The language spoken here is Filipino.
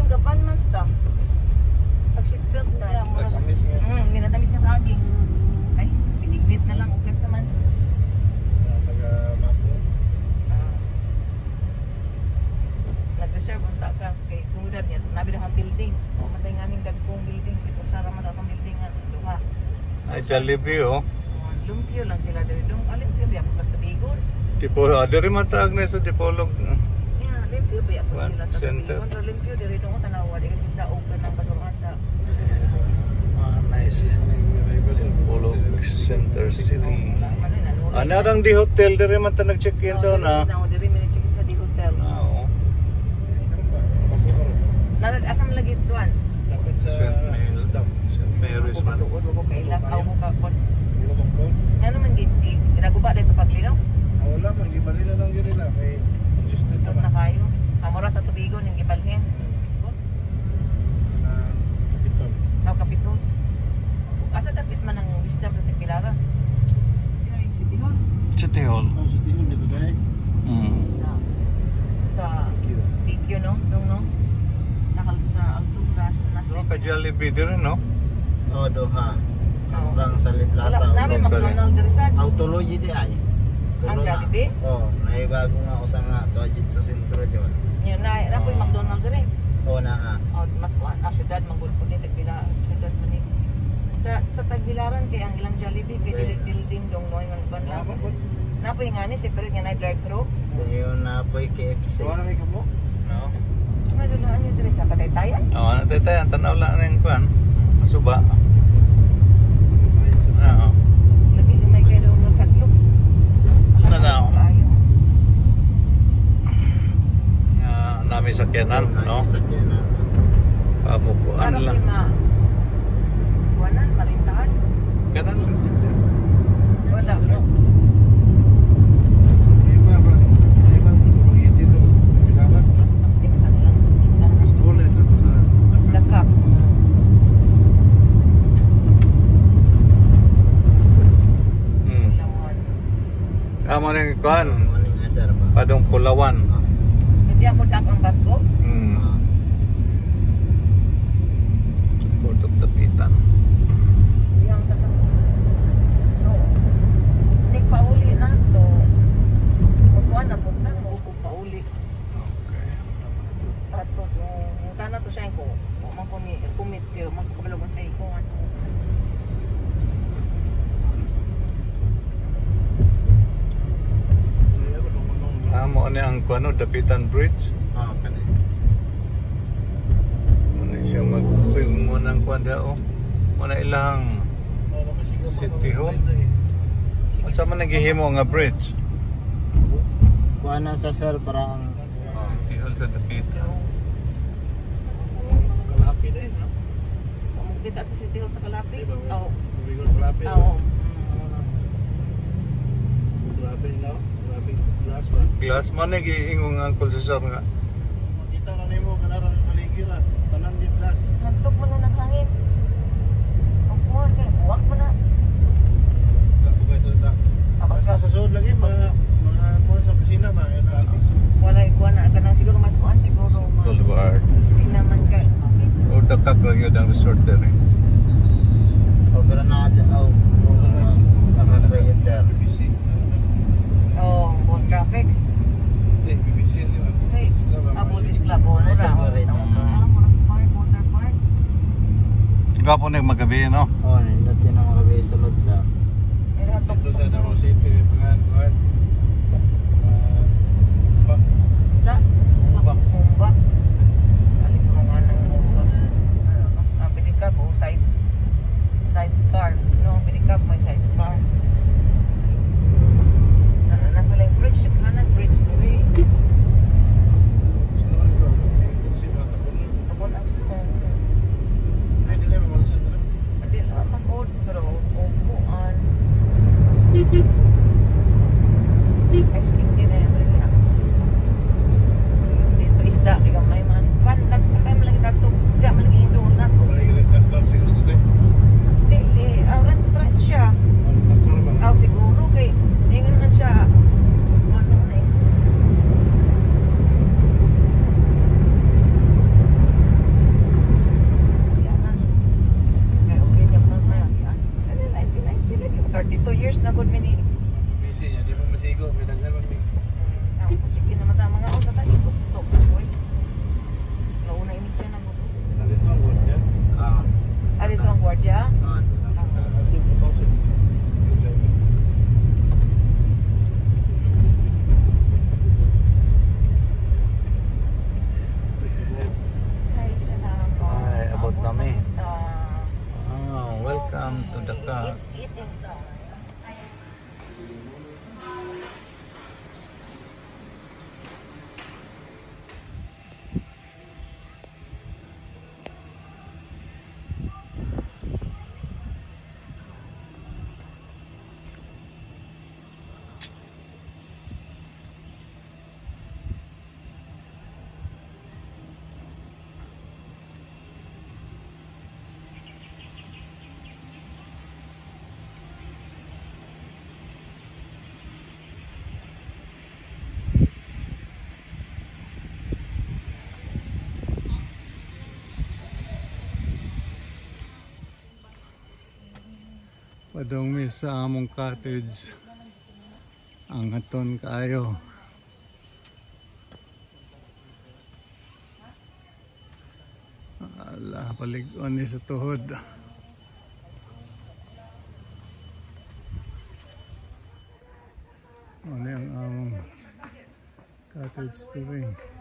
gaban man ta. Pag seatbelt na. Nagsamis nga. Ginatamis nga sa aging. Ay, pinignit na lang. Ugat sa man. Taga-Mapo. Nag-reserve ang ka. Kay tungudad niya. Nabi na ang building. O matay nga ning dagkong building. Ito sara man ang building nga. Duha. Ay, Jollibee, oh. Lumpio lang sila dari dong. Limpyo biya po basta Bigol. Dipolog, dari matag na sa Dipolog. Yeah, limpyo biya po sila sa Center. Bigol. Pero limpyo dari dong tanawa. Di kasi sa open ng basuran sa... Nice. Dipolog Center City. Anarang di hotel, dari man ta nag-check-in sa una. Dari man nag-check-in sa di hotel. Oo. Asam lagi tuan? Dapat sa St. Mary's man. Tuod ko kay lakaw mo ka kon. Ilo Macron. Nga naman ginaguba dito paglinaw. Wala man, gibali na lang yun nila. Kay adjusted Tuod na naman. kayo. Amora sa tubigon yung gibalhin. Na Capitol. Tao kapitol. Asa tapit man ang wisdom sa Tagbilaran? Kaya yung City Hall. City Hall. Sa Tihon dito dahil. Sa PQ no? Dong no? Sa Alturas. So, ka Jollibee din, no? Oo, Doha. Hanggang sa Liplaza. Namin McDonald Dirisan. Autology di ay. Ang Jollibee? Oo, naibago nga ako sa nga. Tuwajit sa sentro dyan. Yun na po yung McDonald rin. Oo na nga. Mas syudad, manggulpo ni Tagbilaran. Syudad man ni. Sa Tagbilaran kay ang ilang Jollibee kay direct building dong no yung ban lang. Napoy nga ni separate nga na drive-thru. Yun na po yung KFC. Wala na kayo mo? No? Madulaan nyo diri sa Pataytayan. Oo, natay ang tanaw lang ng kuan. Masuba. Oo. Lagi lumay kayo daw ng katlog. Nanaw. Nami sakyanan, no? Sakyanan. Pamukuan lang. Buwanan, marintahan. Kanan. Wala, no? Iba ba? Iba mo dito. Pilaran. Something sa nilang. Mas ulit ato sa Dakap. Lamon. Amo ning kuan. Morning nga sir ba? Padong Pulawan. Hindi ako dakang bato. Port of Dapitan. Yang tatang. So, hindi pauli na to. Magkuhan na po na mo kung pauli. Okay. Tato, yung tanah to siya ko. Kung man kumit, magkabalagon sa ikungan. Amo ni ang kuano Dapitan Bridge. Oo, kanina. Muna siya mag-uy mo nang kuan daw. Muna ilang City Hall. Unsa man naghihimo nga bridge? Kuha na sa sir para ang City Hall sa Dapitan. Kalapi na eh. No? Kung kita sa City Hall sa Kalapi. Diba? Oo. Bigol kalapi. Oo. Kalapi nila. Kalapi glass ba? Glass man nagiingong ang Uncle Cesar nga. Makita na nimo kanarang aligira. Tanan di glass. Nagtok mo nung naghangin. Ang kuhan kay buwak mo na. Bukay ito ta. Mas nasa suod lagi mga kuhan sa opisina mga Wala ikuha na. Kanang siguro mas kuhan siguro. Boulevard. Hindi naman kay. O dakak lang yun ang resort din eh. pero natin nakakayod sir. BBC. Oo, Boat Traffics. Hindi, BBC di ba? Say, Boatis Club. Oo, Ay, sa mura. Florida, sir. Park, water park. Gwapo na yung magabi, no? Oo, nindot yun ang makabi sulod sa Dito sa Davao City, mga kuhan. Sa? Kumba. Alit mo nga ng kumba. Pinikap o sidecar. No, pinikap may sidecar. Napala yung bridge. Kanan bridge. Dili. Gusto naman ito. May kursi ba? Tapos ang Ay, di lang naman sa ito. hindi lang mag-old. Pero upuan. Ice cream din na yung rin na. Dito isda. Ikaw years na good mini. Busy niya, di mo masigo. Kailangan mo ni. Sige naman ta mga usa ta ikot to. Boy. Nauna ini siya na gusto. Nalito ang gordya. Ali to ang gwardiya. Ay, salamat. Ay, abot kami. Ah, Welcome to the car. it's eating time. Padong mi sa among cottage. Ang haton kayo. Ala, palig-on ni sa tuhod. Ano yung among cottage to be.